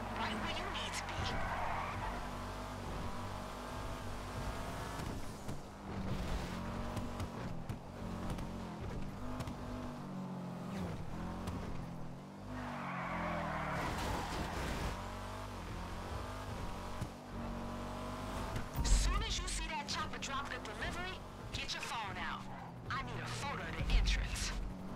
right where you need to be. Soon as you see that chopper drop the delivery, get your phone out. I need a photo of the entrance.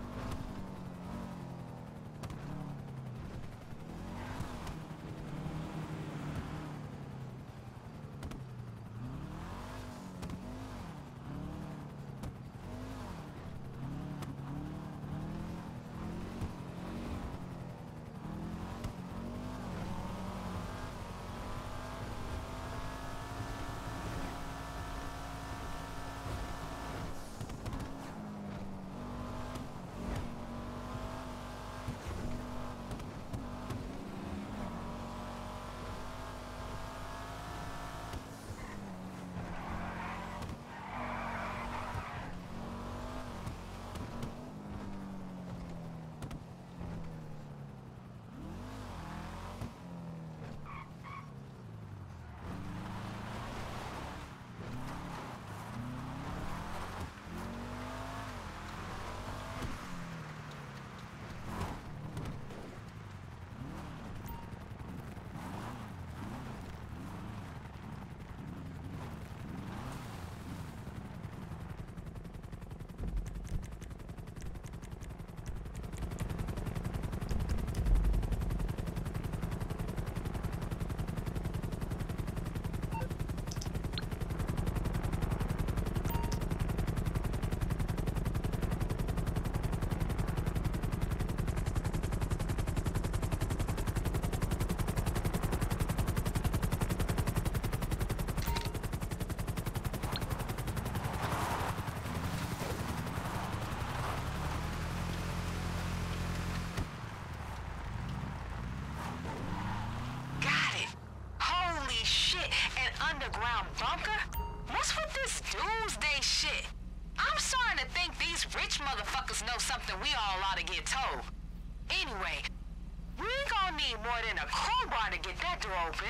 Underground bunker? What's with this doomsday shit? I'm starting to think these rich motherfuckers know something we all ought to get told. Anyway, we gonna need more than a crowbar to get that door open.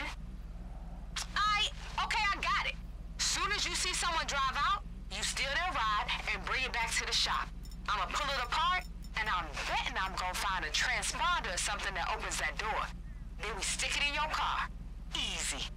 Okay, I got it. Soon as you see someone drive out, you steal their ride and bring it back to the shop. I'ma pull it apart, and I'm betting I'm gonna find a transponder or something that opens that door. Then we stick it in your car. Easy.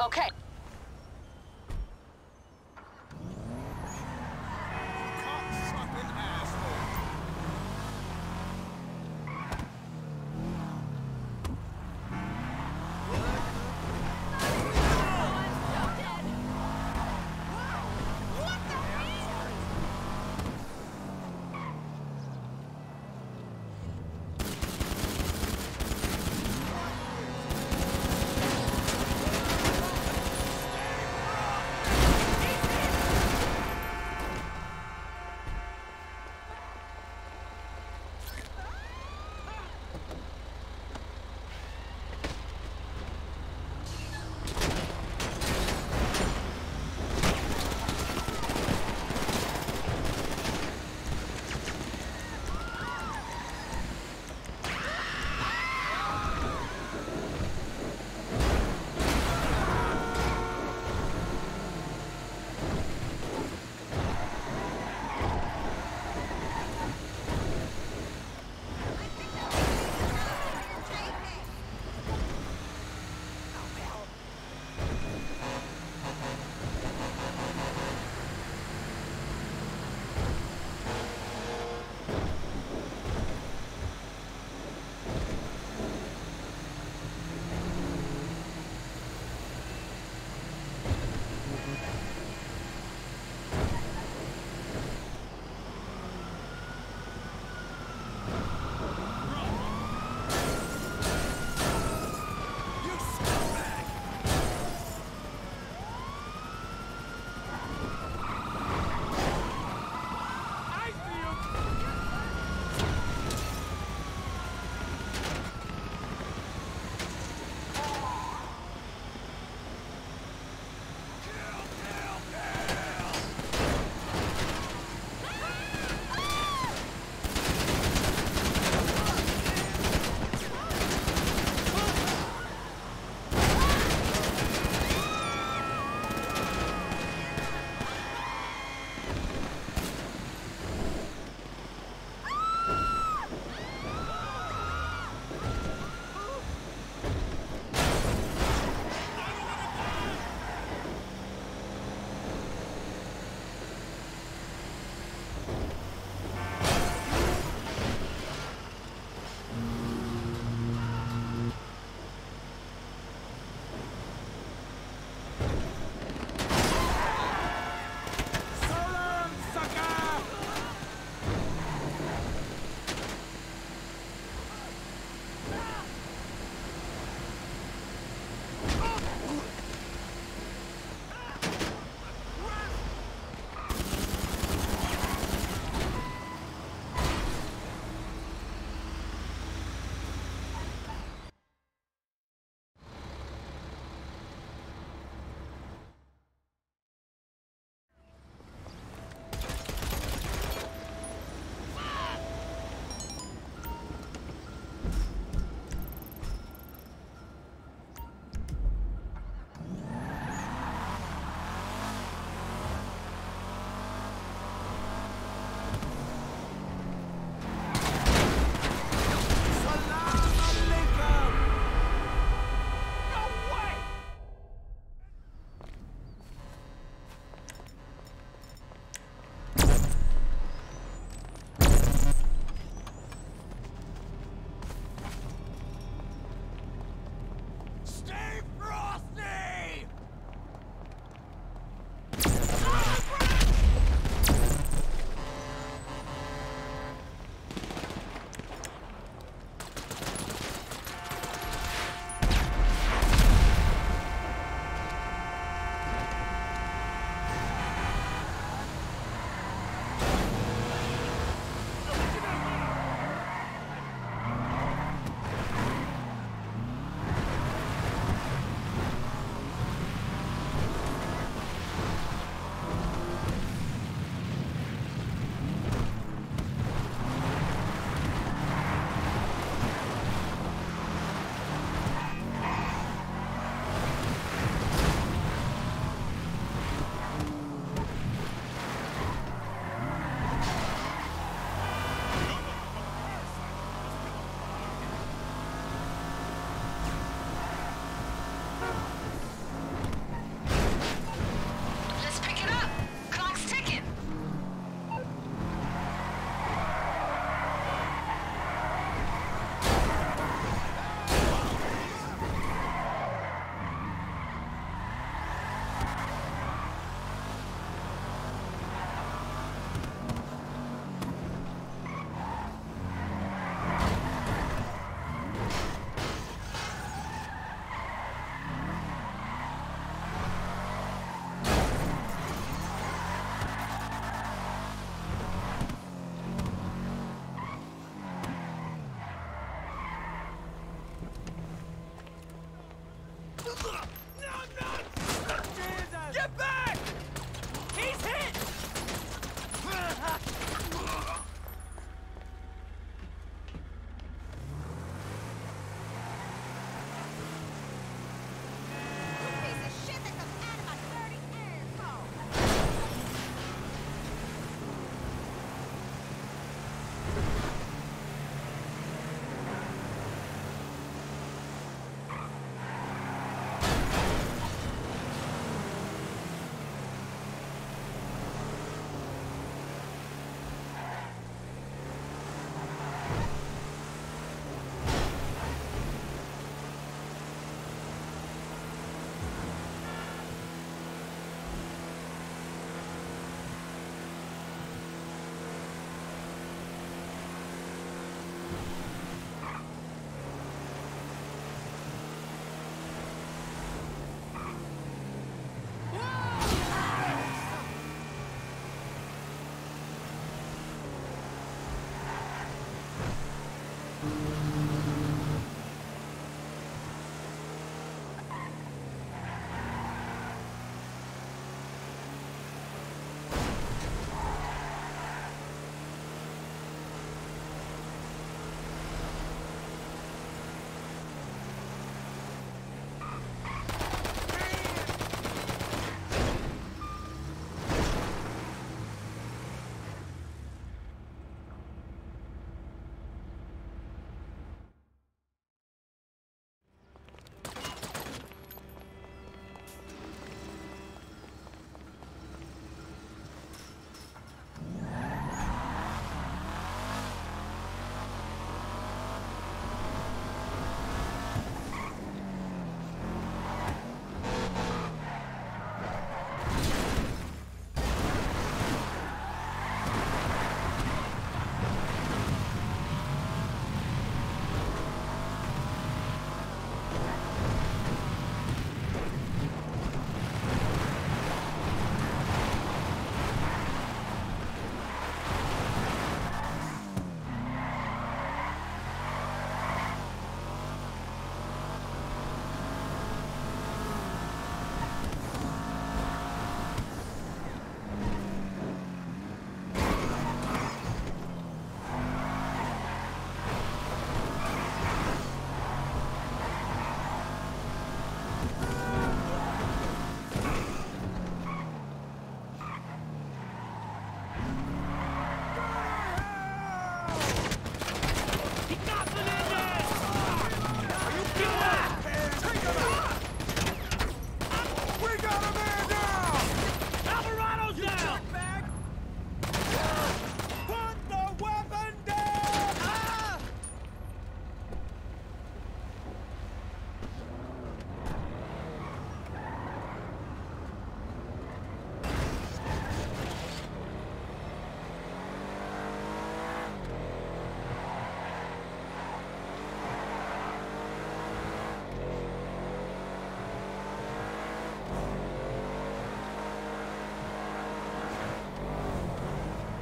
Okay.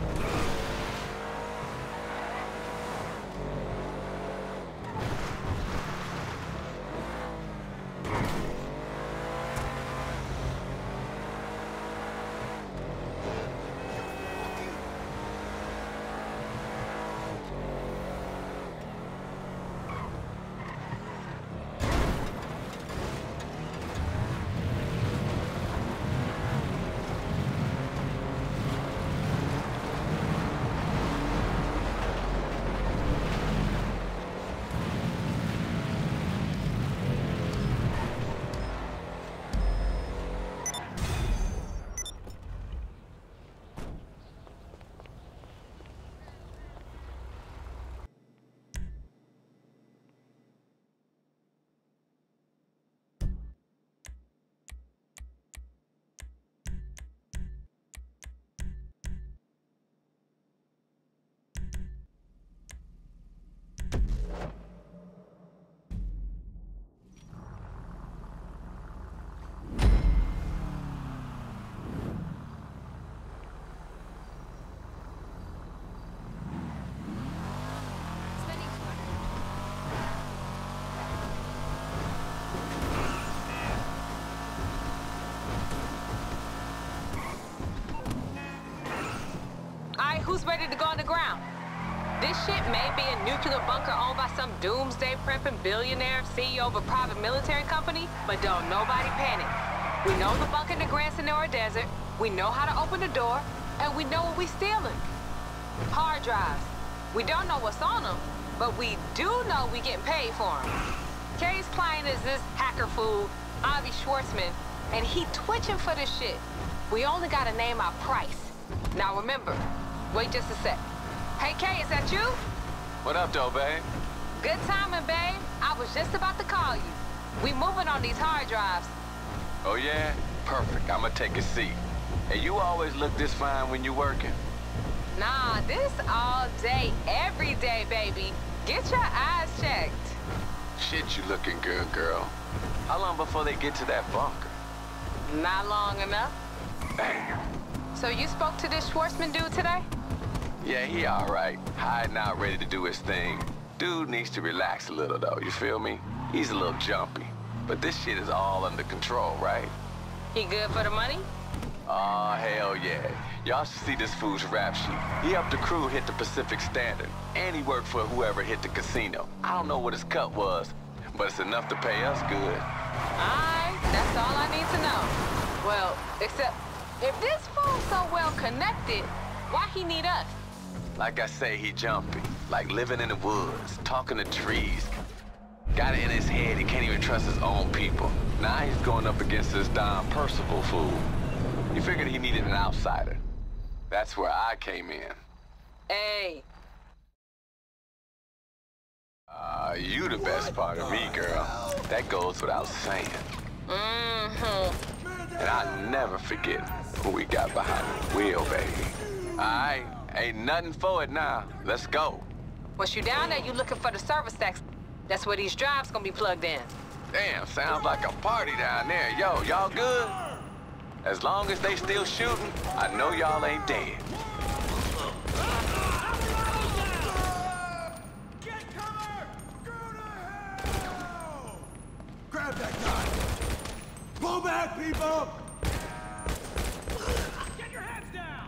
Who's ready to go on the ground? This shit may be a nuclear bunker owned by some doomsday prepping billionaire CEO of a private military company, but don't nobody panic. We know the bunker in the Grand Senora Desert, we know how to open the door, and we know what we stealing. Hard drives. We don't know what's on them, but we do know we getting paid for them. Kay's client is this hacker fool, Avi Schwartzman, and he twitching for this shit. We only gotta name our price. Now remember, wait just a sec. Hey, Kay, is that you? What up, though, babe? Good timing, babe. I was just about to call you. We moving on these hard drives. Oh, yeah? Perfect. I'ma take a seat. And you always look this fine when you working. Nah, this all day, every day, baby. Get your eyes checked. Shit, you looking good, girl. How long before they get to that bunker? Not long enough. Damn. So you spoke to this Schwartzman dude today? Yeah, he all right. Hiding out, ready to do his thing. Dude needs to relax a little, though, you feel me? He's a little jumpy. But this shit is all under control, right? He good for the money? Aw, hell yeah. Y'all should see this fool's rap sheet. He helped the crew hit the Pacific Standard, and he worked for whoever hit the casino. I don't know what his cut was, but it's enough to pay us good. Alright, that's all I need to know. Well, except, if this fool's so well connected, why he need us? Like I say, he jumpy. Like living in the woods, talking to trees. Got it in his head he can't even trust his own people. Now he's going up against this Don Percival fool. He figured he needed an outsider. That's where I came in. Hey. You the best part of me, girl. That goes without saying. Mm-hmm. And I'll never forget who we got behind the wheel, baby. All right, ain't nothing for it now. Let's go. Once you down there, you looking for the service stacks. That's where these drives gonna be plugged in. Damn, sounds like a party down there. Yo, y'all good? As long as they still shooting, I know y'all ain't dead. Get cover! Go to hell! Grab that guy! Pull back, people! Get your heads down!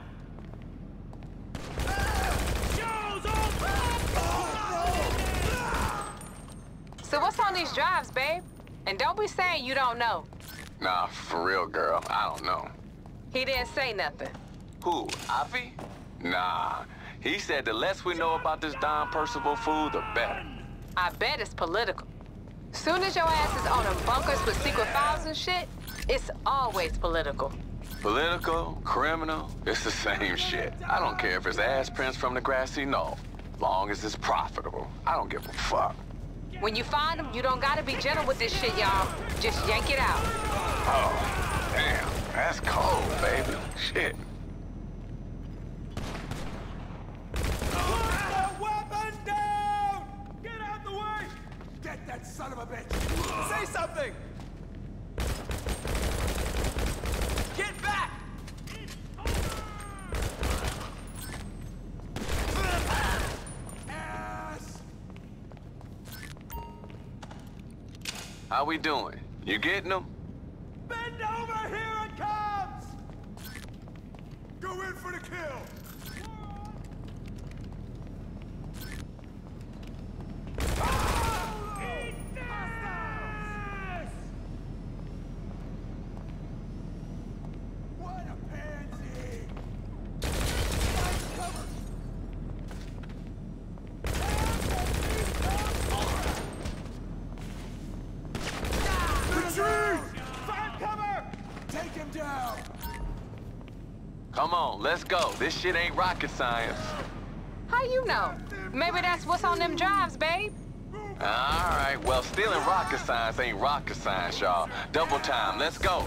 So what's on these drives, babe? And don't be saying you don't know. Nah, for real, girl. I don't know. He didn't say nothing. Who, Avi? Nah. He said the less we know about this Don Percival fool, the better. I bet it's political. Soon as your ass is owning bunkers with secret files and shit, it's always political. Political, criminal, it's the same shit. I don't care if it's ass prints from the grassy knoll. Long as it's profitable, I don't give a fuck. When you find them, you don't gotta be gentle with this shit, y'all. Just yank it out. Oh, damn. That's cold, baby. Shit. Put the weapon down! Get out the way! Get that son of a bitch! Say something! Get back! How we doing? You getting them? Bend over, here it comes! Go in for the kill! Come on, let's go. This shit ain't rocket science. How you know? Maybe that's what's on them drives, babe. All right, well, stealing rocket science ain't rocket science, y'all. Double time, let's go.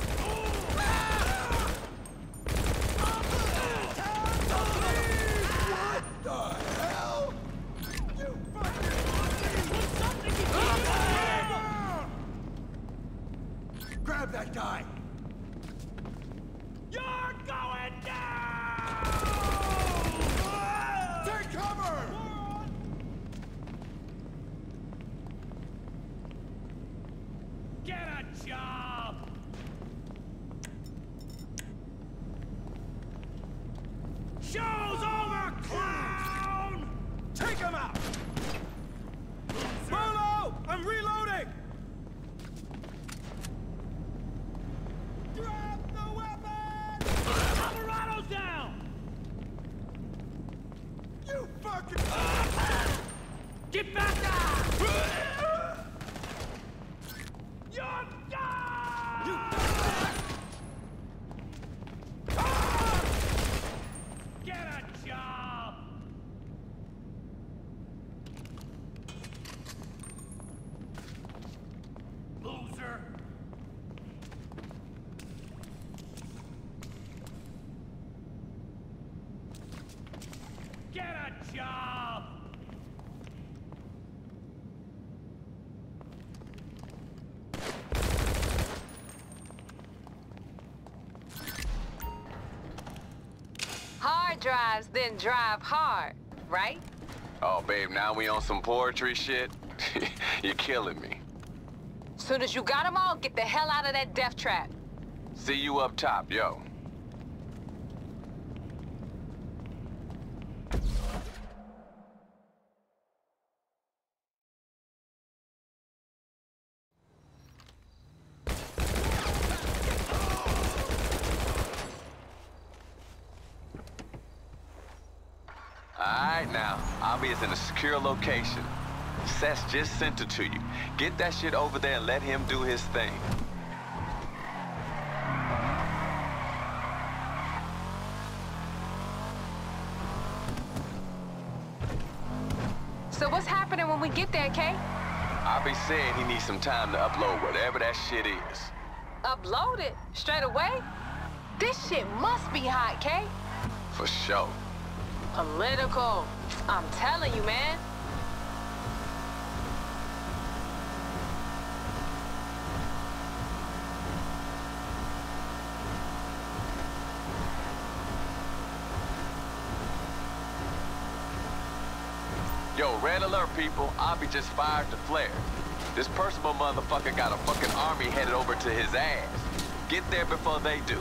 Grab that guy! You're going down! Take cover! Get a job! Show's over, clown! Take him out! Polo! I'm reloading! Drop the weapon! Alvarado's down! You fucking... Get back there! You're done! Get a job! Loser! Get a job! Hard drives, then drive hard, right? Oh, babe, now we on some poetry shit? You're killing me. Soon as you got them all, get the hell out of that death trap. See you up top, yo. Alright now, Avi is in a secure location. Seth's just sent it to you. Get that shit over there and let him do his thing. So what's happening when we get there, Kay? Avi said he needs some time to upload whatever that shit is. Upload it? Straight away? This shit must be hot, Kay. For sure. Political. I'm telling you, man. Yo, red alert, people. Avi just fired the flare. This Percival motherfucker got a fucking army headed over to his ass. Get there before they do.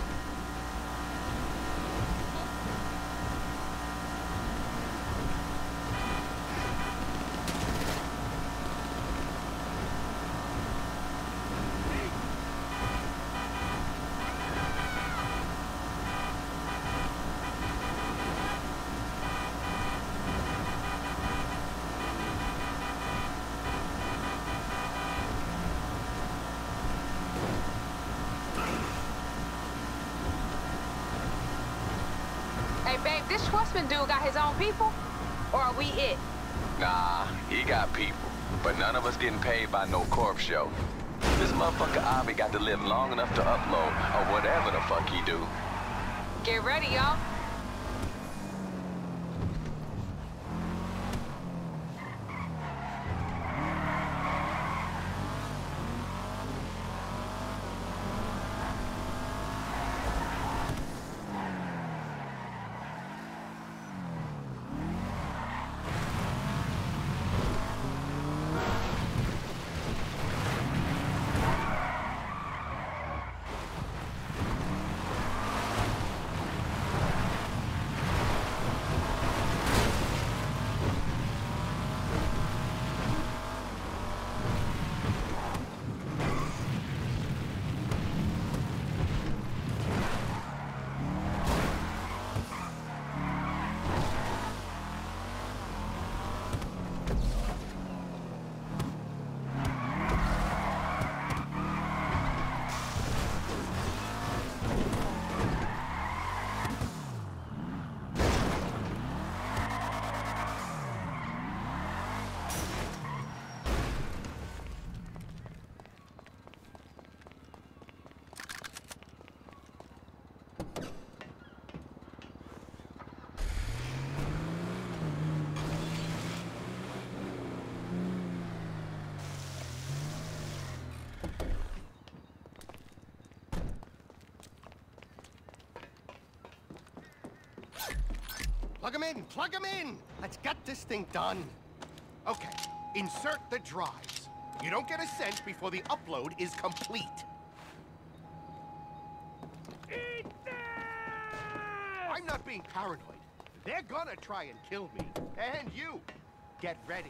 Hey, babe, this Schwartzman dude got his own people? Or are we it? Nah, he got people. But none of us getting paid by no corp show. This motherfucker Avi got to live long enough to upload, or whatever the fuck he do. Get ready, y'all. Plug them in! Plug them in! Let's get this thing done. Okay, insert the drives. You don't get a cent before the upload is complete. Eat that! I'm not being paranoid. They're gonna try and kill me. And you. Get ready.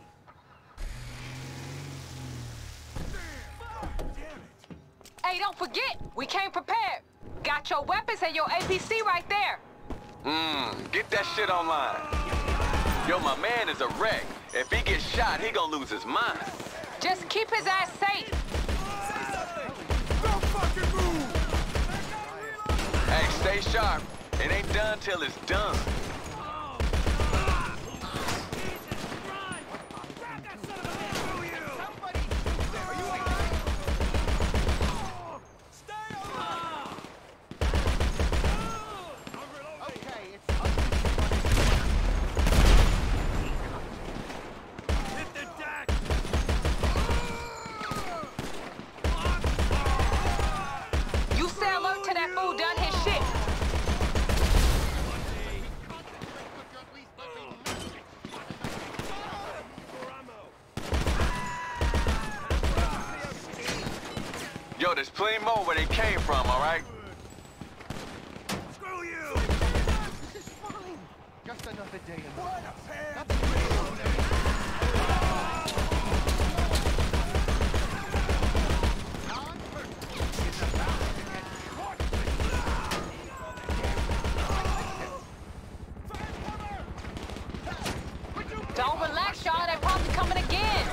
Damn it! Hey, don't forget, we came prepared. Got your weapons and your APC right there. Get that shit online. Yo, my man is a wreck. If he gets shot, he gonna lose his mind. Just keep his ass safe. Say something! Don't fucking move! Hey, stay sharp. It ain't done till it's done. Yo, there's plenty more where they came from, all right? Screw you! This is fine. Just another day in the... What a pair! Don Percival is about to get Schwartzman. Don't relax, y'all. They're probably coming again.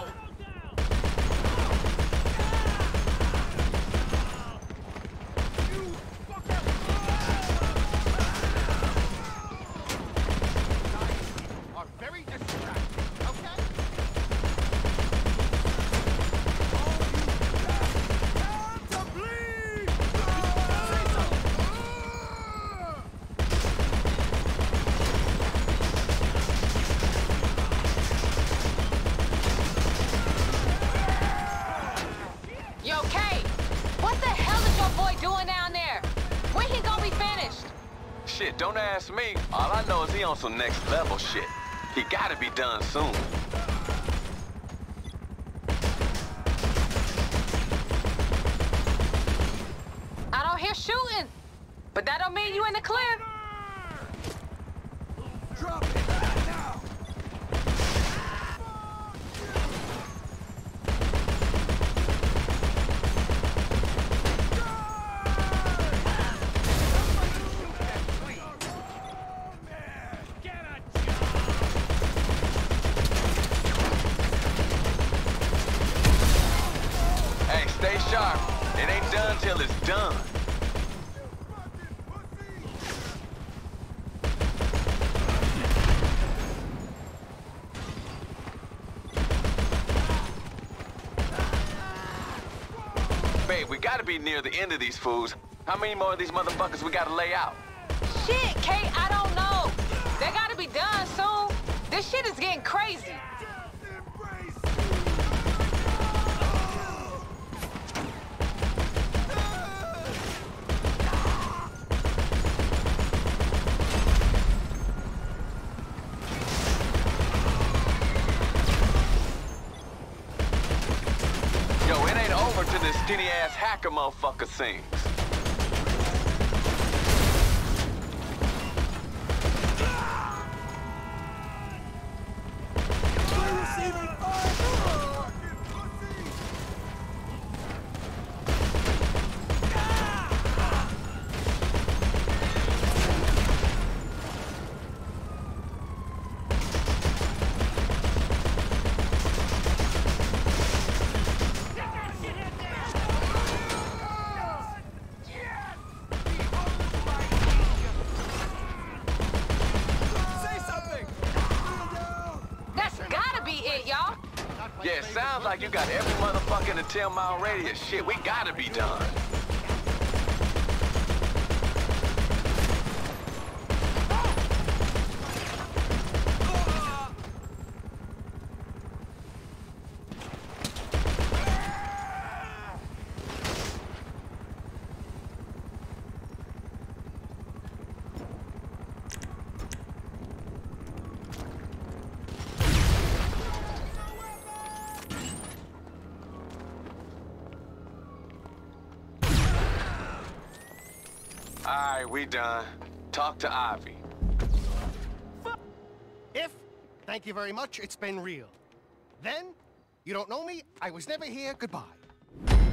Shit, don't ask me. All I know is he on some next level shit. He gotta be done soon. I don't hear shooting, but that don't mean you in the clear. Drop it now! Stay sharp. It ain't done till it's done. Babe, we gotta be near the end of these fools. How many more of these motherfuckers we gotta lay out? Shit, Kate, I don't know. They gotta be done soon. This shit is getting crazy. To this skinny-ass hacker motherfucker sings. We're receiving fire! Yeah, sounds like you got every motherfucker in the 10-mile radius. Shit, we gotta be done. Alright, we done. Talk to Avi. If, thank you very much, it's been real. Then, you don't know me, I was never here, goodbye.